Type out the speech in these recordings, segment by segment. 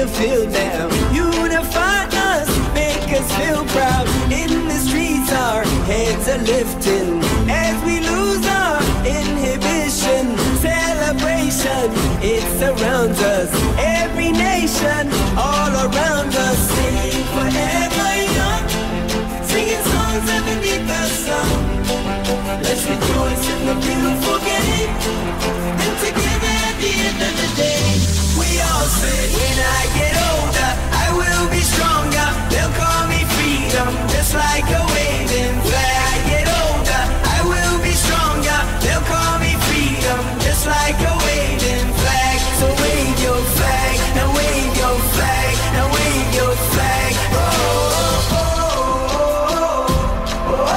the field now. Unify us, make us feel proud. In the streets our heads are lifting as we lose our inhibition. Celebration, it surrounds us. Every nation, all around us. Sing forever young, singing songs underneath the sun. Let's rejoice in the beautiful game, and together at the end of the day, we all say, when I get older, I will be stronger. They'll call me freedom, just like a waving flag. I get older, I will be stronger. They'll call me freedom, just like a waving flag. So wave your flag, now wave your flag, now wave your flag. Oh, oh, oh, oh, oh,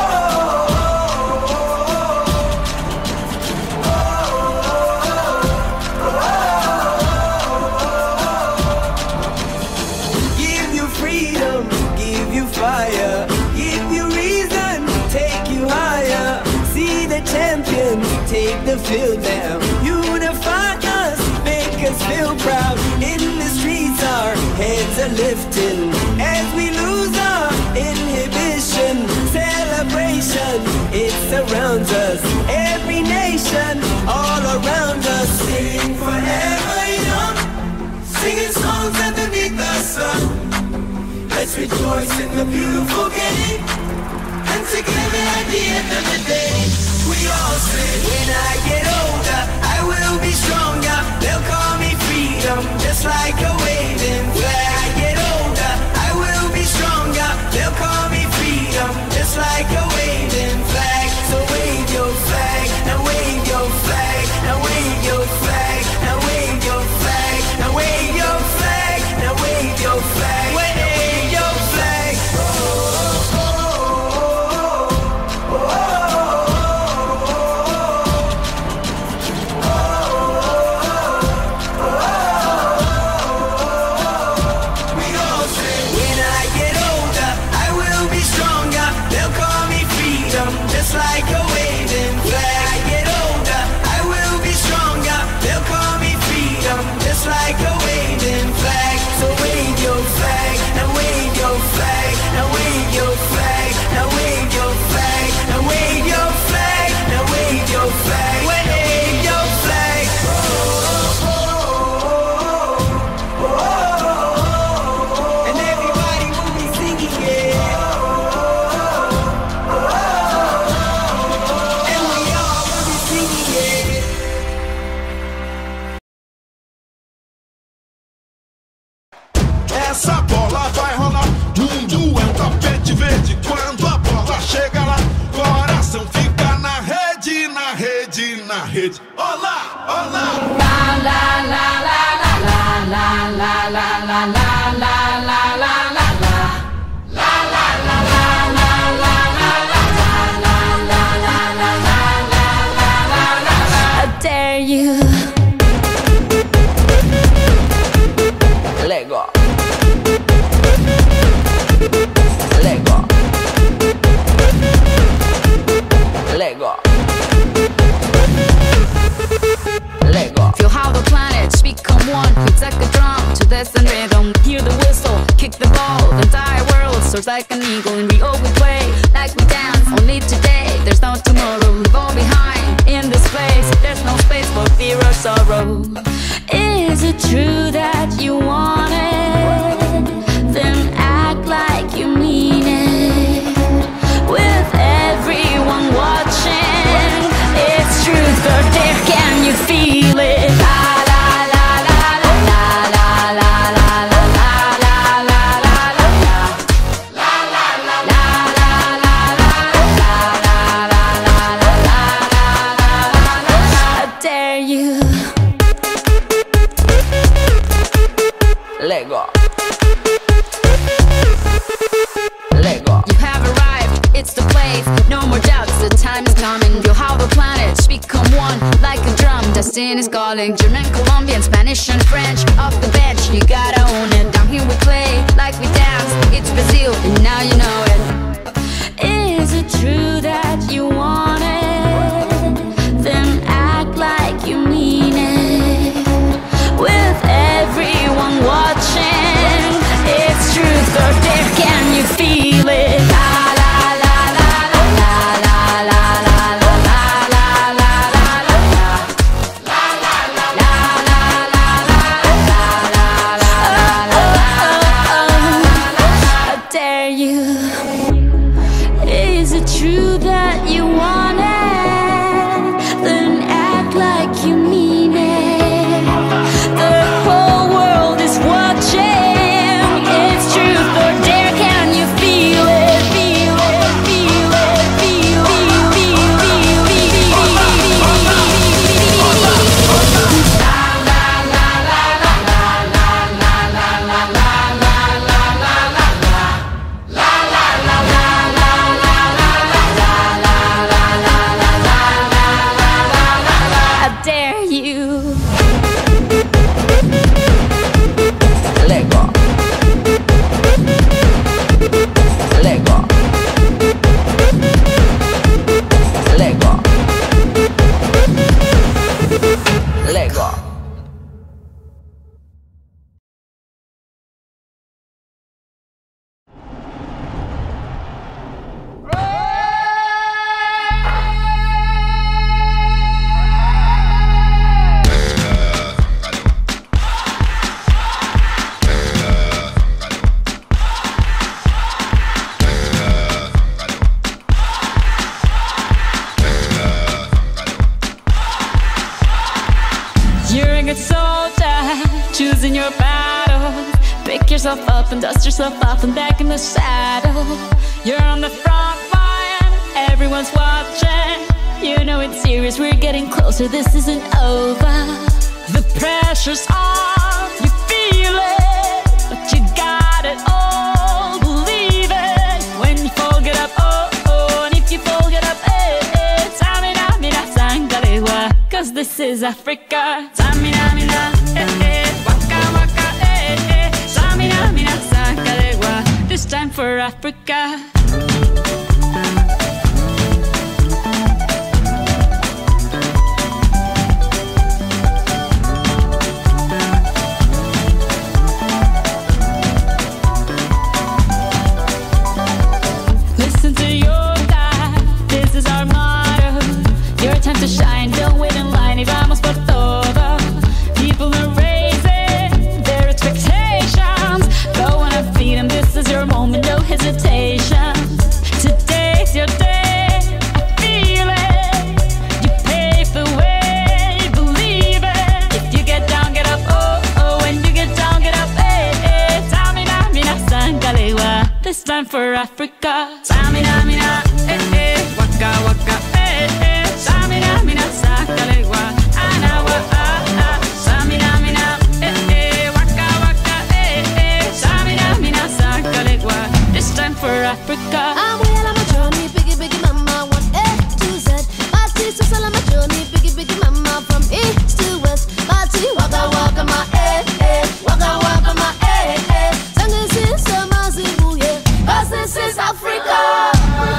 oh. Give you freedom, give you fire, give you reason, take you higher. See the champions take the field now. Unify us, make us feel proud. In the streets our heads are lifting as we lose our inhibition. Celebration, it surrounds us. Every nation, all around us. Sing forever young, singing songs underneath the sun. Let's rejoice in the beautiful game, and together at the end of the day, we all say, when I get older, I will be stronger. They'll call me freedom, just like a waving flag. I get older, I will be stronger. They'll call me freedom, just like a waving flag. So wave your flag, now wave your flag, now wave your flag, now wave your flag, now wave your flag, now wave your flag, wave your flag. Oh, oh, oh, oh, oh, oh. We all say, when I get older, I will be stronger. They'll call me freedom, just like a waving flag. I get older, I will be stronger. They'll call me freedom, just like a waving flag. So wave your flag, now wave your flag, now wave your flag, now wave your flag, now wave your flag, now wave your flag, wave your flag. Oh, oh, oh, oh, oh. And everybody will be singing it. And we all will be singing it. Essa bola vai rolar, mundo é um tapete verde. Quando a bola chega lá, coração fica na rede, na rede, na rede. Olá, olá. La la la la la la la la la la la la la la la. La la la la la la la la la la la la la. I dare you. Lego. Lego. Lego. Lego. Feel how the planets become one. It's like a drum to this and rhythm. Hear the whistle, kick the ball. The entire world soars like an eagle. And we all play like we dance. Only today, there's no tomorrow. We fall behind in this place. There's no space for fear or sorrow. Is it true that you want it? Then act like you mean it. With everyone watching, it's truth or dare. Can you feel it? La la la la la la la la la la la la la la la la la la I dare you. Lego. Lego. You have arrived, it's the place. No more doubts, the time is coming. Feel how the planets become one. Like a drum, destiny's calling. German, Colombian, Spanish and French. Off the bench, you gotta own it. Down here we play, like we dance. It's Brazil, and now you know it. Is it true that you want it? Then act like you mean it. With everyone watching, yourself up and dust yourself off and back in the saddle. You're on the front line, everyone's watching. You know it's serious, we're getting closer, this isn't over. The pressure's on, you feel it, but you got it all, believe it. When you fall, get up, oh, oh, and if you fall, get up, eh, eh. Samina, mina, sangalewa, cause this is Africa. Samina, mina, eh, eh, waka, waka, eh, eh. Samina, mina, sangalewa, this time for Africa. Time to shine, don't wait in line, y vamos por todo. People are raising their expectations. Go on and feed them, this is your moment, no hesitation. Today's your day, I feel it. You pave the way, believe it. If you get down, get up, oh, oh. When you get down, get up, eh, eh. Samina, mina, sangalewa, this time for Africa. Samina, mina, eh, eh. Waka, waka, eh, eh. Samina, mina, sangalewa, anawa, ah, ah. Samina, mina, eh, eh. Waka, waka, eh, eh. Samina, mina, sangalewa, this time for Africa. I'm well on my journey, biggie, biggie mama, 1 A to Z. Party, so on my journey, biggie, biggie mama, from east to west. Party, waka, waka, my eh, eh. Waka, waka, my eh, eh. Sangin' sin, sama, zibu, yeah. 'Cause this is Africa.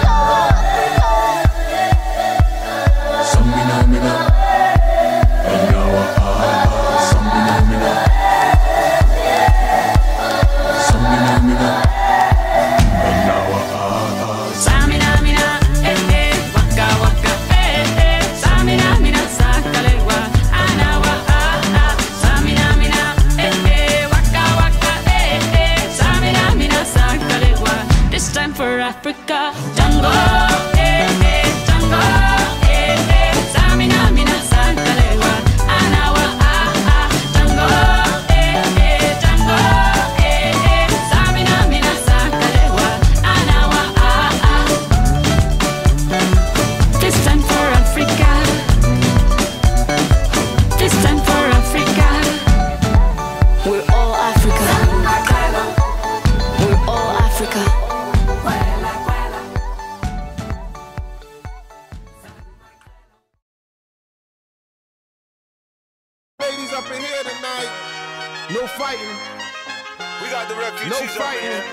Africa, Jungle, eh, eh, Jungle, eh, eh. Samina, mina, sangalewa, anawa, ah, ah. Jungle, eh, eh, Jungle, eh, eh. Samina, mina, sangalewa, anawa, ah, ah. This time for Africa. This time for Africa. We're all Africa. We're all Africa. Ladies up in here tonight, no fighting. We got the refugees No up in fighting. here.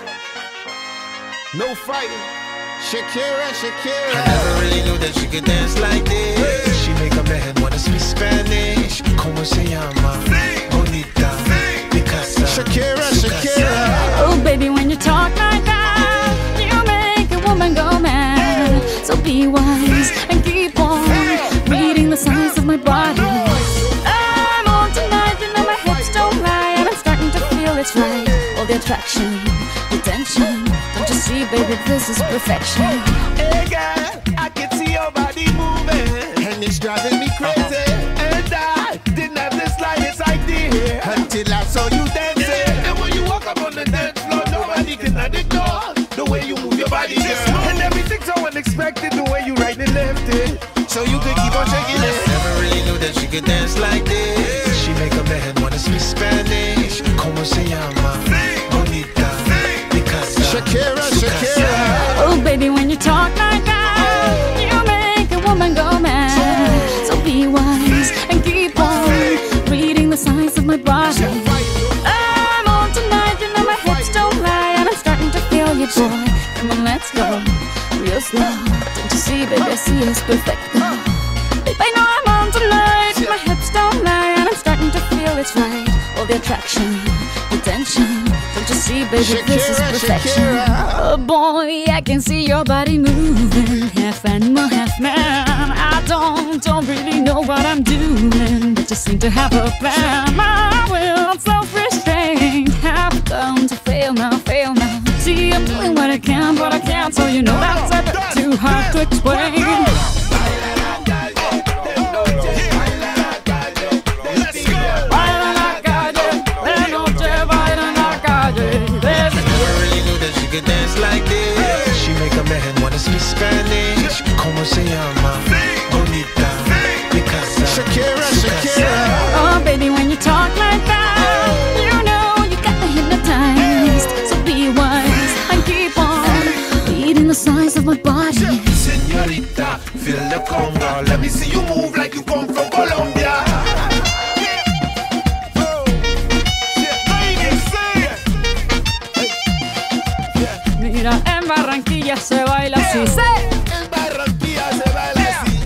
No fighting. Shakira, I Shakira. never really knew that she could dance like this. She make a man wanna speak Spanish. Como se llama? Bonita. Picasa. Shakira, Su Shakira. casa. Oh baby, when you talk like that, you make a woman go mad. So be wise and keep on reading the signs of my body. I'm on tonight, you know my hips don't lie, and I'm starting to feel it's right. All the attraction, the tension. Don't you see, baby, this is perfection. Hey girl, I can see your body moving, And it's driving me crazy. and I didn't have the slightest idea Until I saw you dancing. And when you walk up on the dance floor, nobody can ignore the way you move your body, girl. And everything's so unexpected, the way you right and left it, So you could keep on shaking it. Never really knew that she could dance like this. She make a man wanna speak Spanish. Como se llama? Bonita. Picasa. Shakira, Su Shakira. casa. Oh baby, when you talk like that, you make a woman go mad. So be wise and keep on reading the signs of my body. I'm on tonight, you know my hips don't lie, and I'm starting to feel you, boy. Come on, let's go real slow. Don't you see, baby, I see it's perfect. Babe, I know I'm on tonight. My hips don't lie, and I'm starting to feel it's right. All the attraction, the tension. Don't you see, baby, this is Shakira, perfection. Shakira. Oh boy, I can see your body moving, half animal, half man. I don't really know what I'm doing, but just seem to have a plan. My will, self-restraint, have come to fail now, fail now. See, I'm doing what I can, but I can't, so you know that's a bit too hard to explain. Let's go. Baila en la calle, de noche baila en la calle. my body. Señorita, feel the conga. Let me see you move like you come from Colombia. Mira, en Barranquilla se baila así. En Barranquilla se baila así.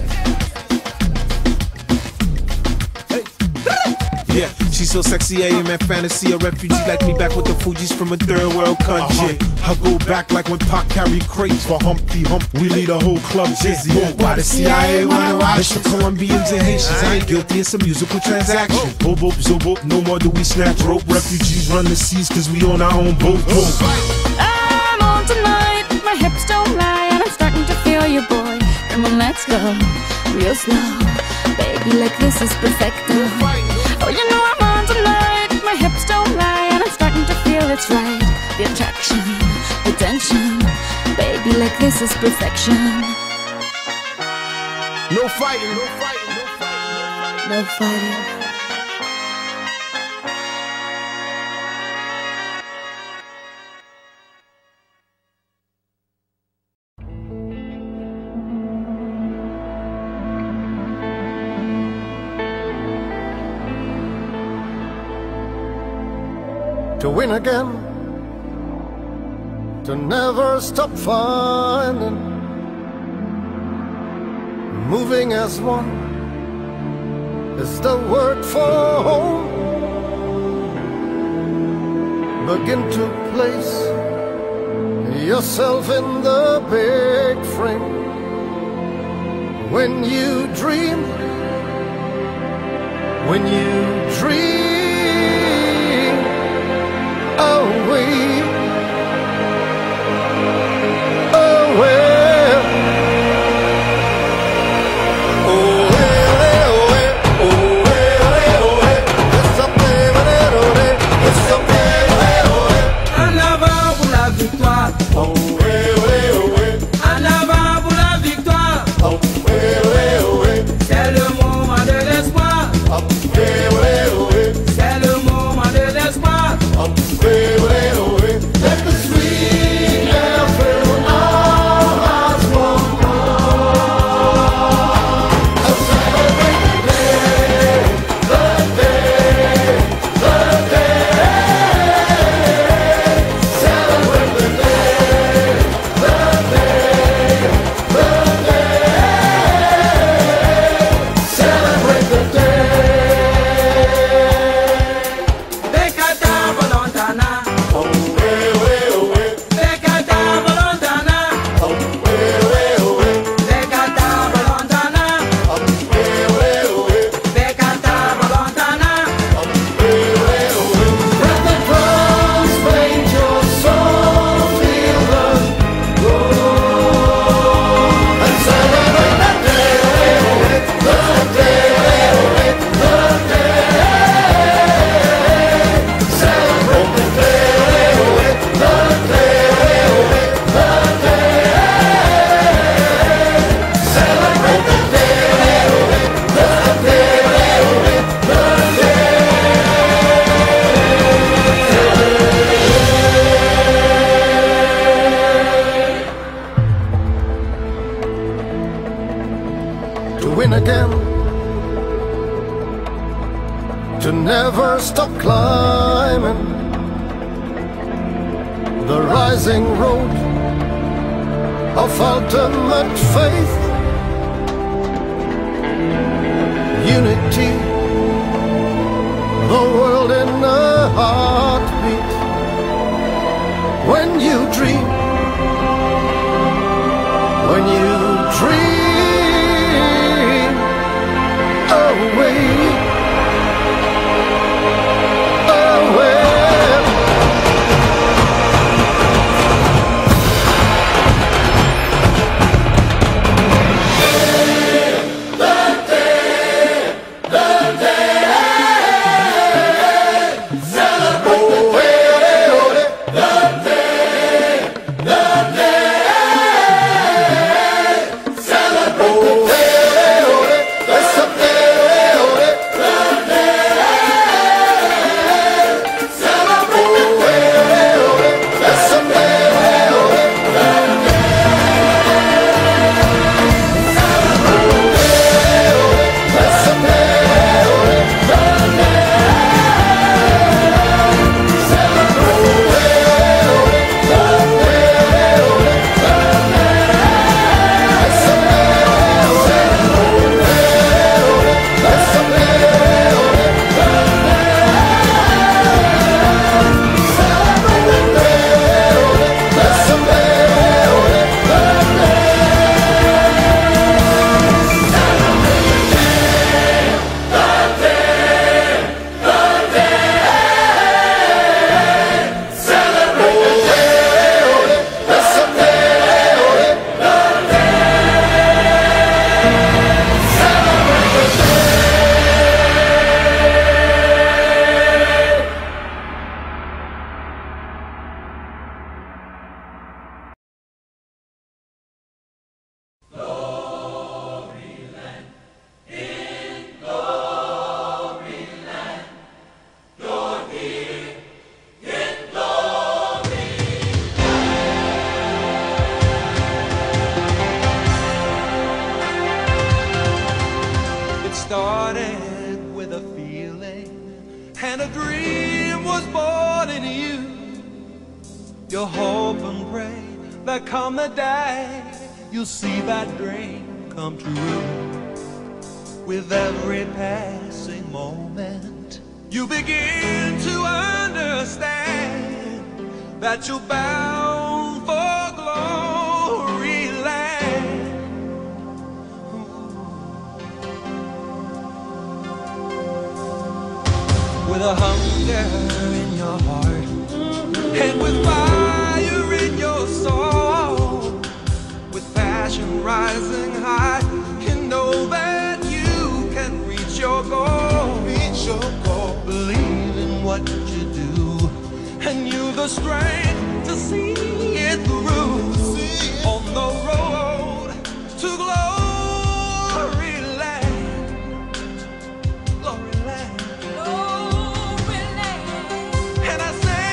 Yeah, she's so sexy, I am at fantasy. A refugee like me back with the Fugees from a third world country. I go back like when Pac carried crates for Humpty Hump. We lead a whole club dizzy. Why the CIA wanna watch us? Colombians and Haitians, I ain't guilty, it's a musical transaction. Boop, boop, zo, boop, no more do we snatch rope. Refugees run the seas cause we own our own boat. I'm on tonight, my hips don't lie, and I'm starting to feel you, boy. Come on, let's go, real slow. Baby, like this is perfecto. Oh, you know I'm on tonight, my hips don't lie, and I'm starting to feel it's right. The attraction, the tension. Baby, like this is perfection. No fighting, no fighting, no fighting. No fighting. To win again, to never stop finding, moving as one is the word for home. Begin to place yourself in the big frame. When you dream, when you dream away, away. To never stop climbing the rising road of ultimate faith, unity, the world in a heartbeat. When you dream, when you dream away, away. Celebrate You hope and pray that come the day you'll see that dream come true. With every passing moment, you begin to understand that you're bound for glory land. With a hunger in your heart and with fire in your soul, with passion rising high, you know that you can reach your goal. Reach your goal. Believe in what you do, and you've the strength to see it through. On the road to glory land, glory land, glory land. And I say,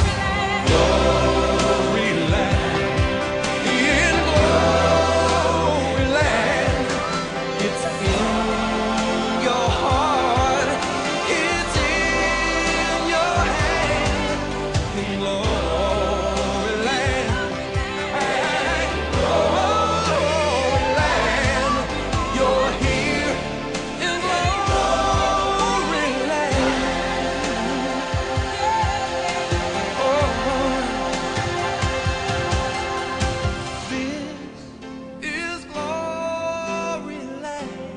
glory land, in glory land. It's in your heart, it's in your hand. In glory land, hey, glory land. You're here in glory land. Oh, this is glory land.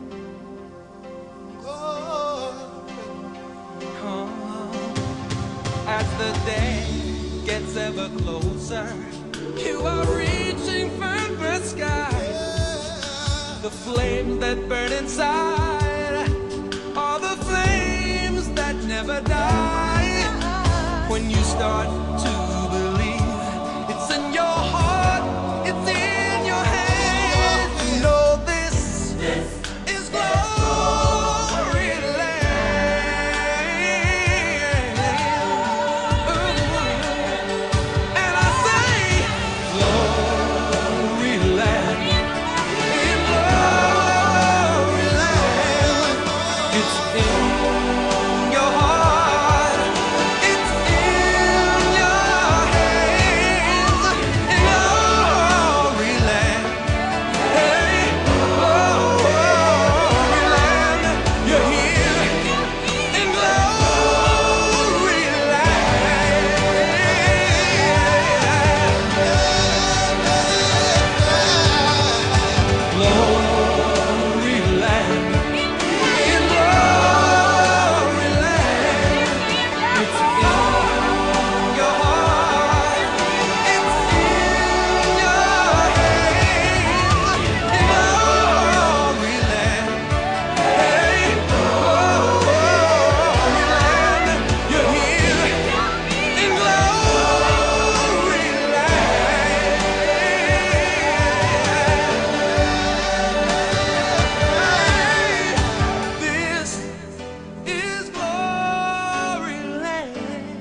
As the day gets ever closer, you are reaching further skies. The flames that burn inside are the flames that never die. When you start to believe, it's in your heart, it's in your hand. You know this is glory land. And I say, glory land, in glory land. It's in your heart, it's in your hands. In glory land, hey, glory land. You're here in glory land. Glory land, in glory land. It's in your heart, it's in your hands. In glory land, hey, glory land. You're here in glory land. This is glory land.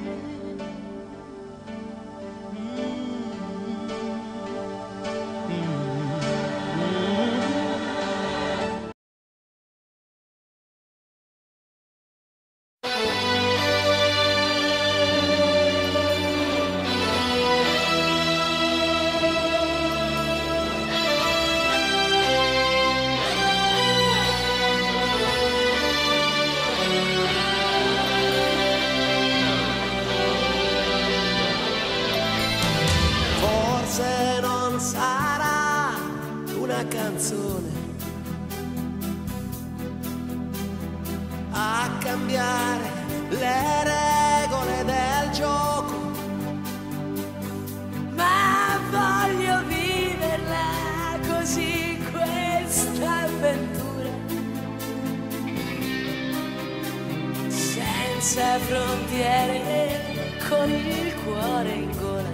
Forse non sarà una canzone a cambiare le regole del gioco, ma voglio viverla così questa avventura, senza frontiere, con il cuore in gola.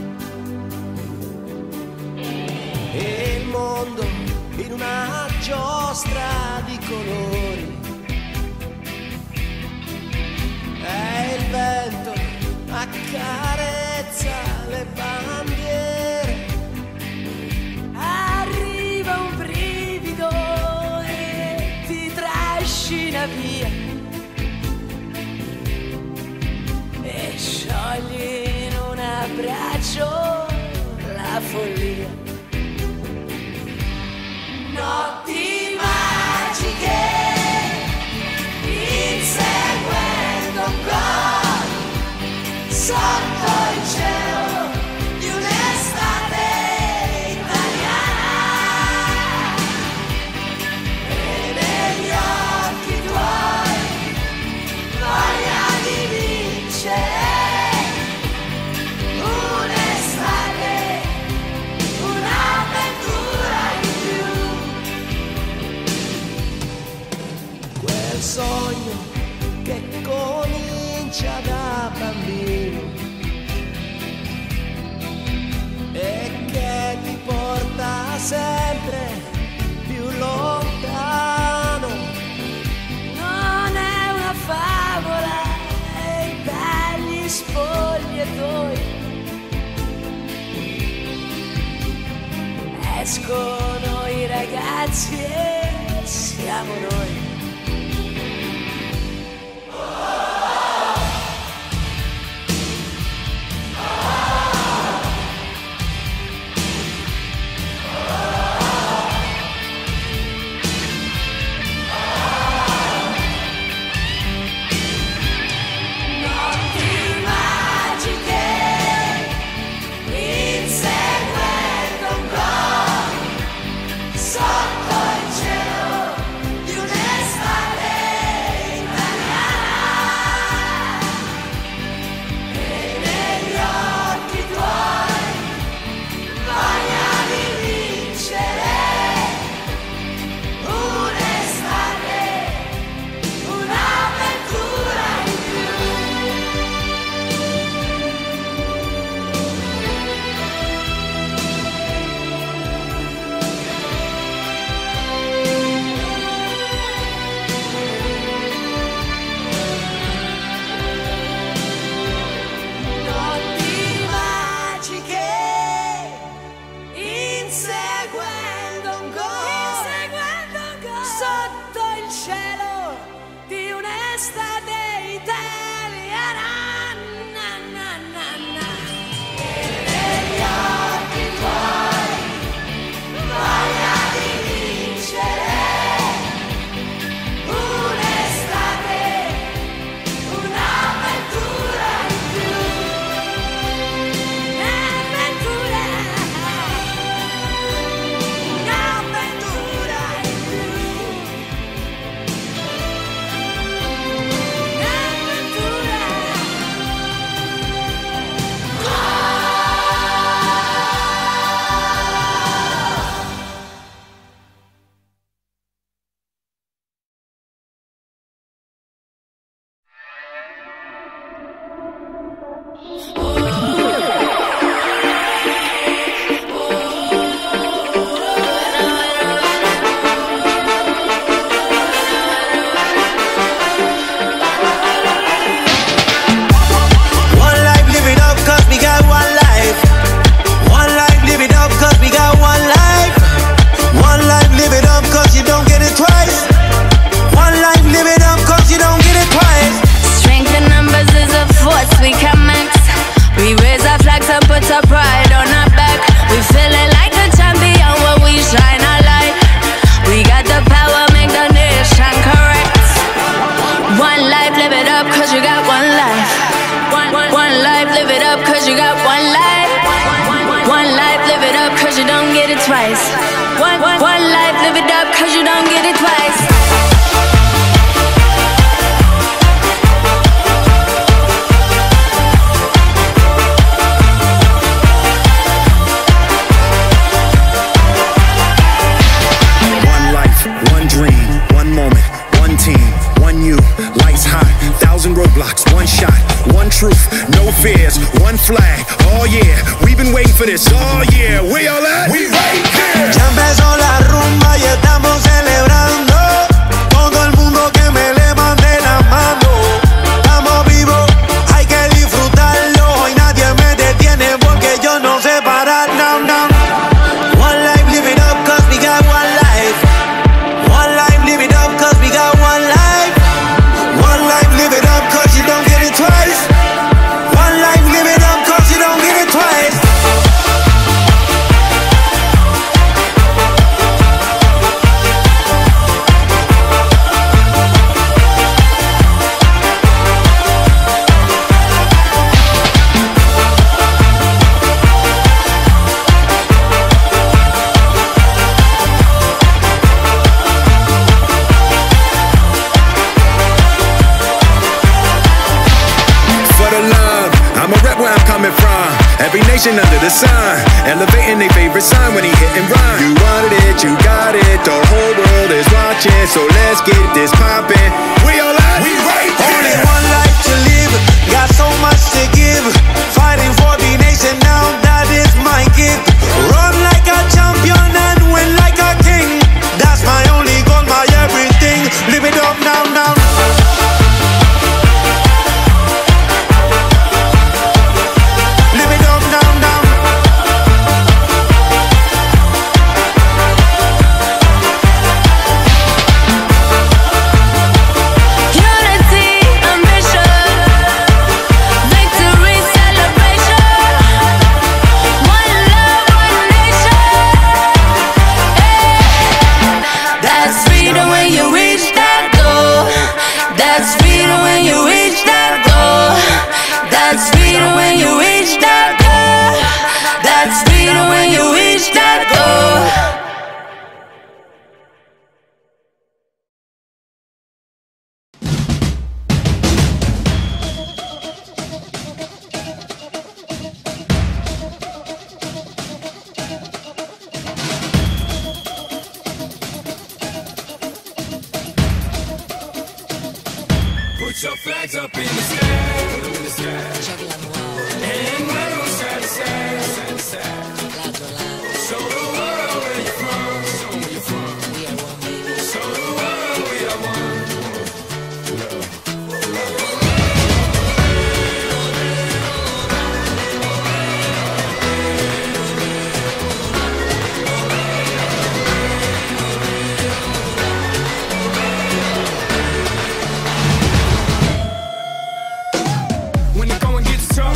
E il mondo in una giostra di colori, e il vento accarezza le bandiere. Arriva un brivido e ti trascina via, e sciogli in un abbraccio abbraccio la follia. Notti magiche, inseguendo un gol sotto il cielo di un'estate italiana, e negli occhi tuoi voglia di vincere. Un'estate, un'avventura in più. Quel sogno che comincia da bambino e che ti porta sempre più lontano. Non è una favola e dagli spogliatoi escono i ragazzi e siamo noi. Ya empezó la rumba y estamos celebrando. Todo el mundo que me levante la mano. Estamos vivos, hay que disfrutarlo. Y nadie me detiene porque yo no sé parar. No, no. One life, live it up cause we got one life. One life, live it up cause we got one life. One life, live it up cause you don't get it twice. One life, live it up cause you don't get it twice. Every nation under the sun, elevating their favorite sign when he hit and run. You wanted it, you got it, the whole world is watching, so let's get this poppin'. We all out, we right there. Only one life to live, got so much to give. Fighting for the nation now, that is my gift. Run like a champion and win like a king. That's my only goal, my everything. Live it up now, now. Put your flags up in the sky, and wave them side to side, side to side. Show the world where you're from, show where you're from. Show the world we are one. When the going gets tough,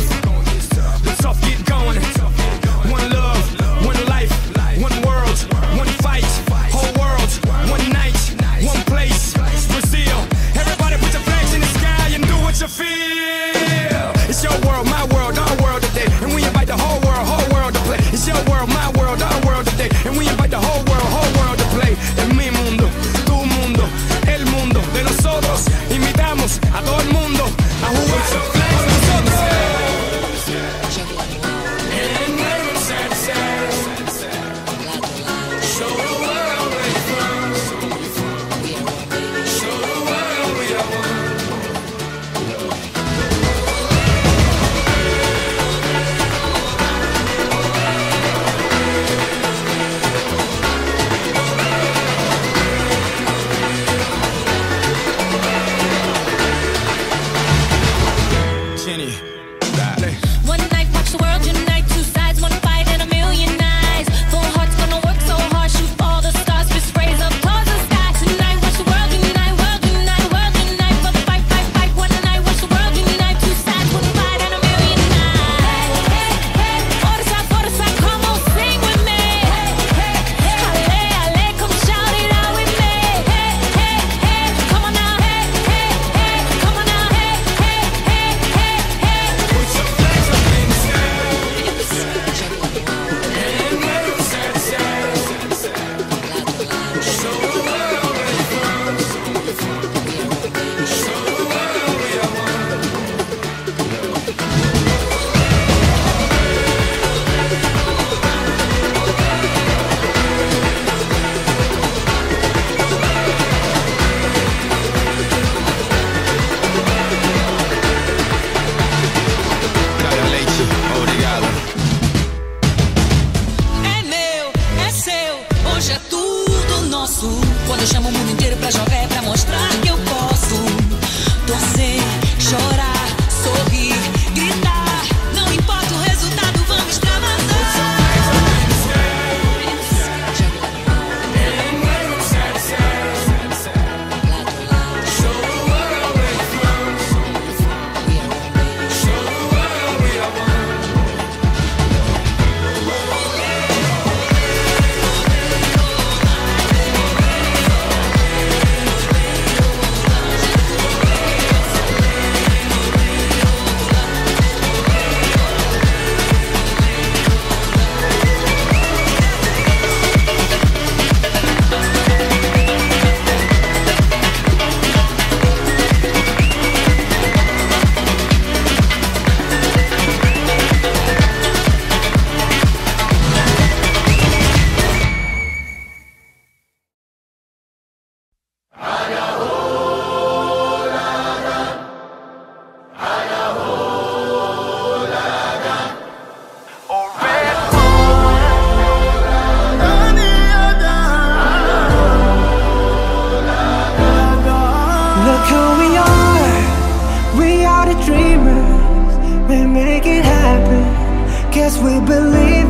yes, we believe